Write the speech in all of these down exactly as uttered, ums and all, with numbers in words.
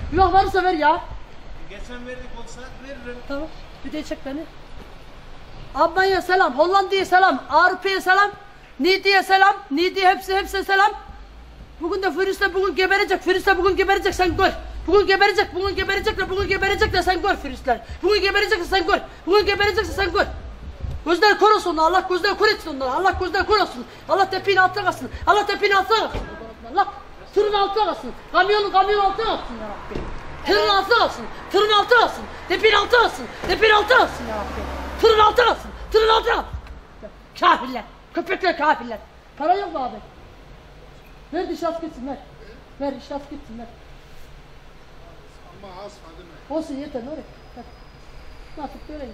Yok varsa ver ya. Geçen verdik olsa veririm. Tamam. Bir de çek beni. Almanya'ya selam, Hollanda'ya selam, Avrupa'ya selam, Niğde'ye selam, Niğde hepsi hepsi selam. Bugün de Firuz'la bugün geberecek, Firuz'la bugün geberecek sen gör. Bugün geberecek, bugün geberecek de bugün geberecek de sen gör Firuz'lar. Bugün geberecek de sen gör. Bugün geberecek de sen gör. Gözler kör olsun Allah, gözler kör etsin onları. Allah gözler kör olsun. Allah tepenin altına kalsın. Allah tepenin altına kalsın. Allah tırın altına kalsın. Kamyonun kamyonun altına kalsın ya Rabbi. Tırın altına kalsın. Tırın altına kalsın. Tepenin altına kalsın. Tepenin altına kalsın ya Rabbi. Tırın altına kalsın. Tırın altına kalsın. Kafirler. Köpekler kafirler. Para yok mu abi? Ver dışarı gitsin ver. Ver dışarı gitsin ver. Ama az Fadime. Olsun yeter ne oraya. Nasıl böyleymiş.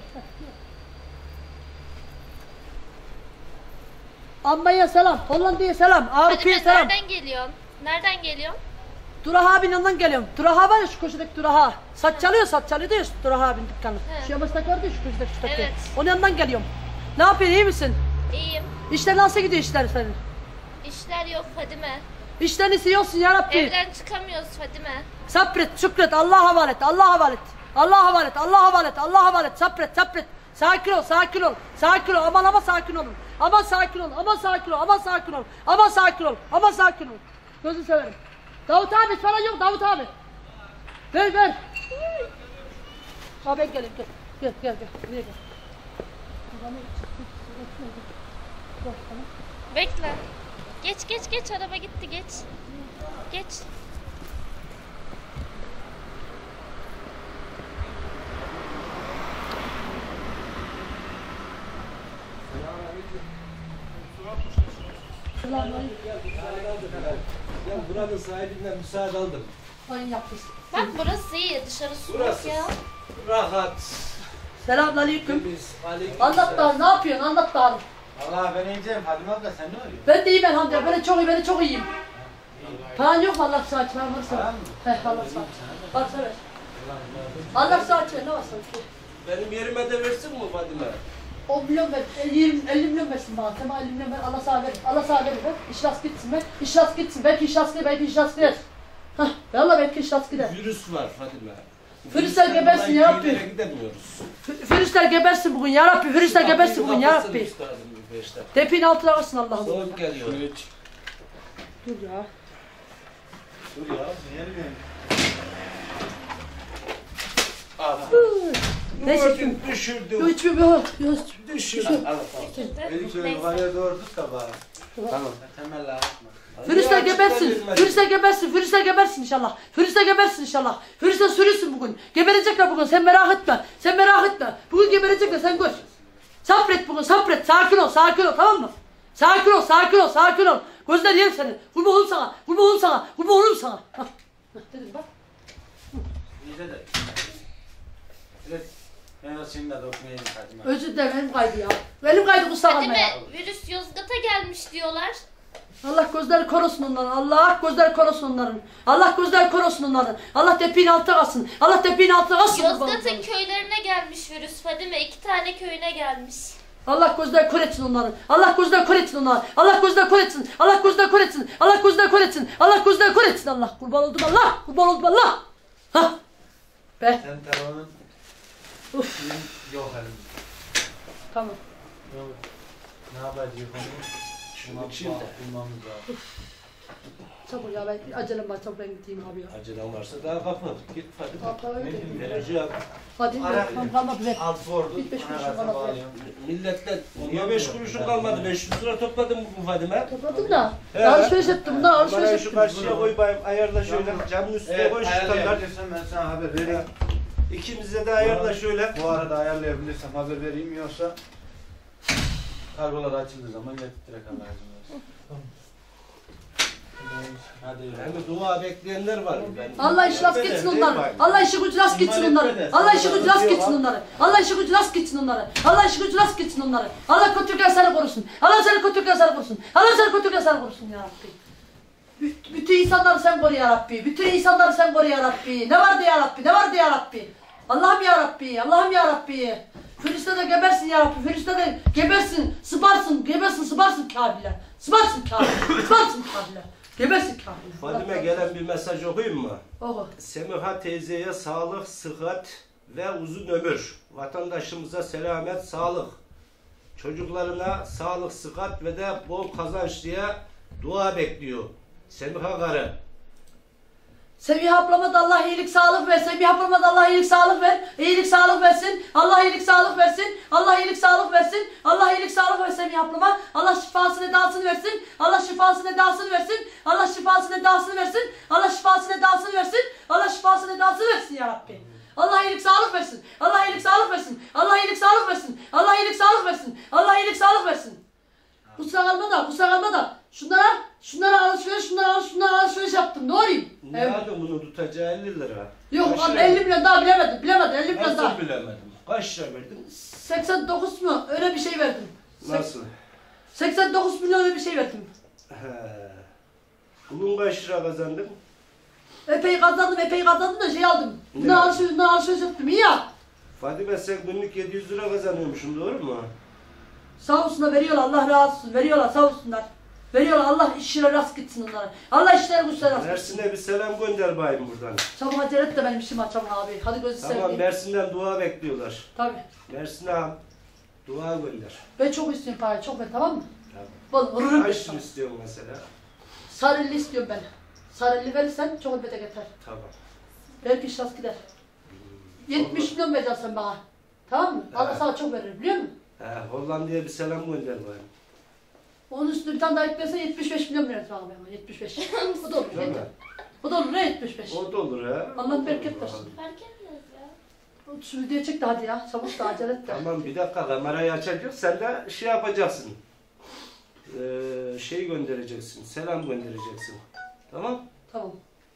Almanya'ya selam, Hollanda'ya selam, Avrupa'ya selam. Nereden geliyorsun? Nereden geliyorsun? Duraha abinin yanından geliyorum. Duraha var ya şu köşedeki Duraha. Saç çalıyor, saç çalıyor diyor şu Duraha abinin dükkanı. He. Şu yamaçtaki var diyor şu köşedeki şu Evet. Onun yanından geliyorum. Ne yapıyorsun iyi misin? İyiyim. İşler nasıl gidiyor işler senin? İşler yok Fadime. İşten iyisi olsun ya Rabbi. Evden çıkamıyoruz Fadime. Sabret, şükret, Allah'a havale et, Allah'a havale et. Allah'a havale et, Allah'a havale et, Allah'a havale et. Sabret, sabret. Sakin ol, sakin ol. Sakin ol, aman ama sakin olun. Aman sakin ol, aman sakin ol, aman sakin ol. Aman sakin ol, aman sakin ol. Gözünü severim. Davut abi falan yok, Davut abi. Ver, ver. Ha ben geleyim, gel. Gel, gel, gel. Buraya gel. Bekle. Geç geç geç araba gitti geç. Geç. Ya buranın sahibinden müsaade aldım. Oyun yapmışsın. Bak burası iyi dışarısı soğuk Burası ya. rahat. Selamünaleyküm. Temiz. Aleyküm Anlat selam. daha, ne yapıyorsun? Anlat daha. Valla ben iyiyim Fadime abla sen ne arıyorsun? Ben de iyiyim elhamdülillah. Ben de çok iyi, ben de çok iyiyim. Paran yok mu Allah saat ver varsa? Paran mı? He Allah saat. Varsa ver. Allah saat ver ne varsa. Benim yerime de versin mi Fadime? O milyon ver, elli, elli milyon versin bana. Sen bana elli milyon ver, Allah sana verir. Allah sana verir. İşlas gitsin ver. İşlas gitsin. Belki işlas gider, belki işlas gider. Hah, valla belki işlas gider. Virüs var Fadime. Virüsler gebersin ya Rabbi. Köylere gidemiyoruz. Virüsler gebersin bugün ya Rabbi. Virüsler gebersin bugün ya Rabbi. Tepenin altına kalsın Allah'ım. Soğuk geliyor. Dur ya. Dur ya niye bilmiyorum? Neyse. Gördüm, düşürdüm. Yok hiçbir yok. Yok. Düşürdüm. Dedik şöyle yukarıya doğru tut da bari. Tamam. Temel atma. Virüsler gebersin. Virüsler gebersin. Virüsler gebersin inşallah. Virüsler gebersin inşallah. Virüsler sürüsün bugün. Geberecekler bugün. Sen merak etme. Sen merak etme. Bugün geberecekler. Sen gör. Sabret bugün. Sabret. Sakin ol. Sakin ol. Tamam mı? Sakin ol. Sakin ol. Sakin ol. Gözler yerim seni. Vurma oğlum sana. Vurma oğlum sana. Vurma oğlum sana. Hah. Hah, dedim bak. İyice de. Evet. Ben o seninle dokunayım Fadime. Özür dilerim. Elim kaydı ya. Elim kaydı kusura kalma ya. Fadime virüs Yozgat'a gelmiş diyorlar. Allah gözleri korusun onların. Allah gözleri korusun onların. Allah gözleri korusun onların. Allah tepenin altına kalsın. Allah tepenin altına kalsın. Yozgat'ın köylerine gelmiş virüs Fadime. iki tane köyüne gelmiş. Allah gözleri kör etsin onların. Allah gözleri kör etsin onların. Allah gözleri kör etsin. Allah gözleri kör etsin. Allah gözleri kör etsin. Allah gözleri kör etsin Allah. Kurban oldum Allah. Kurban oldum Allah. Hah. Be. Sen telefonun Uf. yok elimde. Tamam. Ne yapacağız onu? Şunu içinde. bulmamız lazım. Çabuk ya ben acelem var. Çabuk ben gideyim abi ya. Acelen varsa daha kalkma. Git Fadime. Kalk, Ne kalk. bileyim, enerji yap. Hadi. Ara- Tamam tamam ver. Alt vurdu. Bir beş kuruşun Anasını bana ver. bağlıyorum. Milletten niye beş kuruşun kalmadı? beş yüz lira topladım bu Fadime. Topladım da. He. Alışveriş ettim da alışveriş Bana şu ettim. karşıya koy bayım. Ayarla şöyle. Camın üstüne Evet koy şu standart. ayarlayabilirsem ben sana haber vereyim. İkimize de ayarla şöyle. Bu arada ayarlayabilirsem haber vereyim yoksa kargolar açıldığı zaman direkt Allah'a izin versin. Hadi yürü. Yani dua bekleyenler var. Ben- Allah işi rast gitsin onları. Allah işi gücü rast gitsin onları. Allah işi gücü rast gitsin onları. Allah işi gücü rast gitsin onları. Allah işi gücü rast gitsin onları. Allah kötülükten seni korusun. Allah seni kötülükten seni korusun. Allah seni kötülükten seni korusun ya Rabbi. Bü- Bütün insanları sen koru ya Rabbi. Bütün insanları sen koru ya Rabbi. Ne vardı ya Rabbi? Ne vardı ya Rabbi? Allah'ım ya Rabbi. Allah'ım ya Rabbi. Filistin'de gebersin ya Rabbi. Filistin'de gebersin. Sıbarsın. Gebersin. Sıbarsın kafirler. Sıbarsın kafirler. Sıbarsın kafirler. Gebersin kahveni. Fadime gelen bir mesaj okuyayım mı? Oku. Semiha teyzeye sağlık, sıhhat ve uzun ömür. Vatandaşımıza selamet, sağlık. Çocuklarına sağlık, sıhhat ve de bol kazanç diye dua bekliyor. Semiha karı. Semih ablama da Allah iyilik sağlık ver. Semih ablama da Allah iyilik sağlık ver. İyilik sağlık versin. Allah iyilik sağlık versin. Allah iyilik sağlık versin. Allah iyilik sağlık ver Semih ablama. Allah şifasını edasını versin. Allah şifasını edasını versin. Allah şifasını edasını versin. Allah şifasını edasını versin. Allah şifasını edasını versin ya Rabbi. Allah iyilik sağlık versin. Allah iyilik sağlık versin. Allah iyilik sağlık versin. Allah iyilik sağlık versin. Allah iyilik sağlık versin. Kusura kalma da, kusura kalma da. Şunlara, şunlara alışveriş, şunlara alışveriş, şunlara alışveriş yaptım. Doğruyum. Ne Evet. aldın bunu tutacağı elli lira? Yok Kaç abi lira? elli milyon daha bilemedim. Bilemedim elli milyon daha. Nasıl bilemedim? Kaç lira verdin? seksen dokuz mu? Öyle bir şey verdim. Sek- Nasıl? seksen dokuz milyon öyle bir şey verdim. He. Bugün kaç lira kazandın? Epey kazandım, epey kazandım da şey aldım. Ne? Bundan alışveriş, bundan alışveriş yaptım. İyi ya. Fadime sen günlük yedi yüz lira kazanıyormuşsun, doğru mu? Sağ olsunlar veriyorlar. Allah razı olsun. Veriyorlar sağ olsunlar. Veriyorlar. Allah işine rast gitsin onlara. Allah işleri güçleri rast gitsin. Mersin'e bir selam gönder bayım buradan. Çabuk acele et de benim işim var çabuk abi. Hadi gözü Tamam, seveyim. Mersin'den dua bekliyorlar. Tabii. Mersin'e dua gönder. Ben çok istiyorum parayı. Çok ver tamam mı? Tamam. Vallahi vururum ben Kaç sana. lira istiyorsun mesela? Sarıllı istiyorum ben. Sarıllı verirsen çok elbette yeter. Tamam. Belki iş rast gider. yetmiş milyon vereceksin sen bana. Tamam mı? Allah Evet. sana çok verir biliyor musun? He, Hollanda'ya bir selam gönder bayım. Onun üstüne bir tane daha eklersen yetmiş beş milyon verir bana ben. yetmiş beş. O da olur. Değil mi? yeter. O da olur ne yetmiş beş. O da olur ha. Allah bereket versin. Fark etmez ya. Şu videoyu çek de hadi ya. Çabuk da acele et de. Tamam, bir dakika kamerayı açacak, sen de şey yapacaksın. Ee, şey göndereceksin, selam göndereceksin. Tamam? Tamam.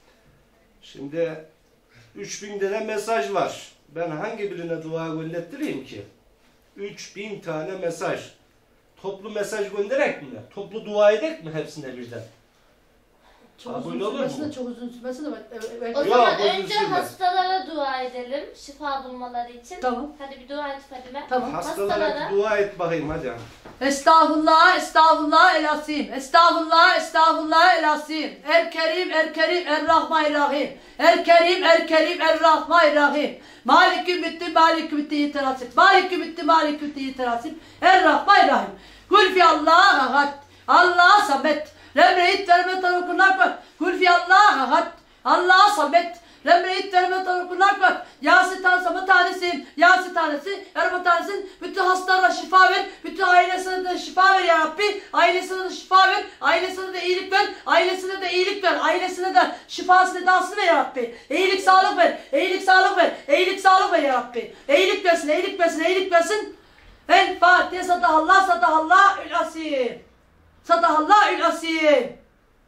Şimdi üç bin tane mesaj var. Ben hangi birine dua gönderttireyim ki? üç bin tane mesaj. Toplu mesaj gönderek mi? Toplu dua edek mi hepsine birden? Çok Abone uzun olur sürmesin mu? de çok uzun sürmesin de bak. Evet, evet. O Yok, zaman bozulsun önce ben. hastalara dua edelim. Şifa bulmaları için. Tamam. Hadi bir dua et Fadime. Tamam. Hastalara Hastalara. dua et bakayım hadi. Estağfurullah, estağfurullah el asim. Estağfurullah, estağfurullah el asim. Er kerim, er kerim, er rahmanirrahim. Er kerim, er kerim, er rahmanirrahim. Malikü bitti, malikü bitti yeterasip. Malikü bitti, malikü bitti yeterasip. Er rahmanirrahim. Kul fi Allah ahad. Allah samet. Remreit vermet arukunak. Kul fi Allah ahad. Allah samet. Remreit vermet arukunak. Yasin tanesi, tanesi, Yasin tanesi, Erba tanesin. Bütün hastalara şifa ver. Bütün ailesine de şifa ver ya Rabbi. Ailesine de şifa ver. Ailesine de iyilik ver. Ailesine de iyilik ver. Ailesine de şifasını edasını ver ya Rabbi. İyilik sağlık ver. İyilik sağlık ver. İyilik sağlık ver ya Rabbi. İyilik versin, iyilik versin, iyilik versin. El Fatiha sadahallah sadahallahül asim. Sadahallahül asim.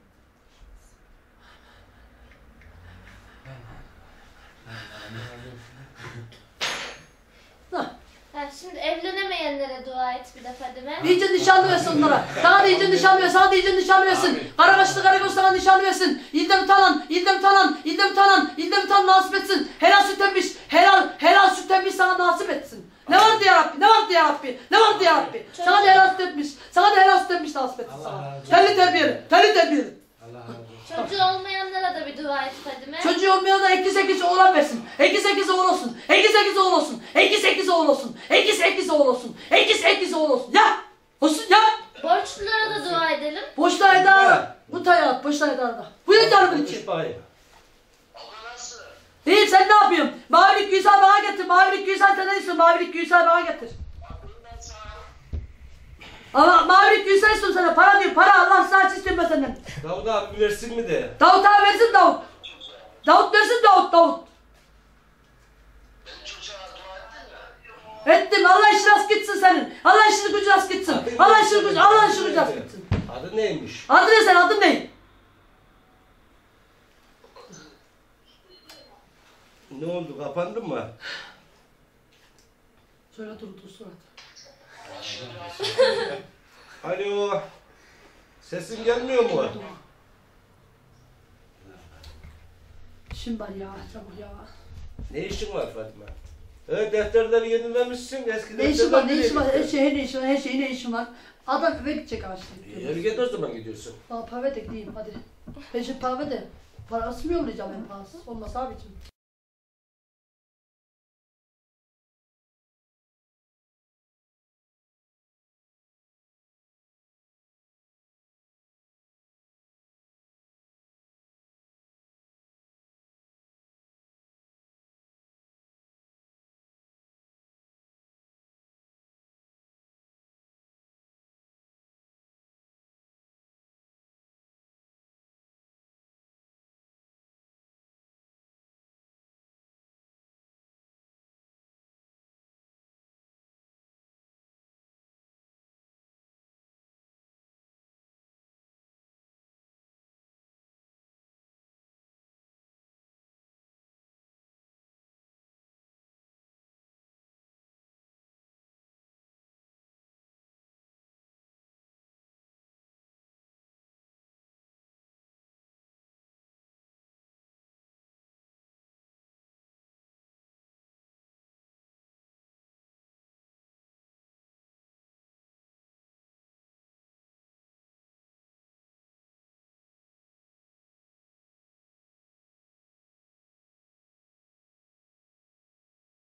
Hah. Ha, şimdi evlenemeyenlere dua et bir de Fadime. İyice nişanlı versin onlara. Sana da iyice nişanlı versin. Sana da iyice nişanlı versin. Karakaşlı Karagöz sana nişanlı versin. İlden utanan, ilden utanan, ilden utanan, ilden utanan nasip etsin. Helal süt emmiş, helal, helal süt emmiş sana nasip etsin. Ne vardı ya Rabbi, ne vardı ya Rabbi, ne vardı ya Rabbi. Sana da helal süt emmiş, sana da helal süt emmiş nasip etsin sana. Telli terbiyeli, telli terbiyeli. Allah razı olsun. Çocuğu olmayanlara da bir dua et Fadime. Çocuğu olmayan da iki sekiz oğlan versin. iki sekiz oğul olsun. iki sekiz oğul olsun. iki sekiz oğul olsun. iki sekiz oğul olsun. iki sekiz oğul olsun. Ya! Olsun ya! Borçlulara da dua edelim. Boşta eda. Bu tayağı boşta eda da. Bu ne canımın içi? Konuş bakayım. İyi sen ne yapıyorsun? Mavilik Gülsay bana getir. Mavilik Gülsay sen ne istiyorsun? Mavilik Gülsay bana getir. Ama Mavilik Gülsay istiyorum sana. Para diyor. Para Allah saat istiyorum ben senden. Davut abi versin mi de? Davut abi versin Davut. Davut versin Davut Davut. Ettim. Allah işin rast gitsin senin. Allah işini gücü rast gitsin. Allah işini gücü, Allah işini gücü rast gitsin. Adı neymiş? Adı ne sen? Adın ne? Ne oldu, kapandın mı? Söyle dur dur surat. Alo. Sesin gelmiyor mu? İşim var ya çabuk ya. Ne işin var Fatma? Evet, defterleri yenilemişsin. Eski Ne işin var? Ne defterleri işin var? Her yeniledin. şey ne işin var? Her şey ne işin var? Adam eve gidecek abi şimdi. Eve git, o zaman gidiyorsun. Aa pave de gideyim hadi. Ben şimdi para de parası mı yollayacağım en parası? Olmaz abicim.